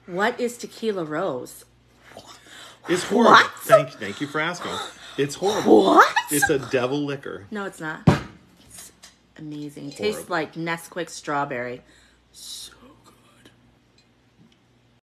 What is Tequila Rose? It's horrible. What? Thank you for asking. It's horrible. What? It's a devil liquor. No, it's not. It's amazing. It Horrible. tastes like Nesquik strawberry. So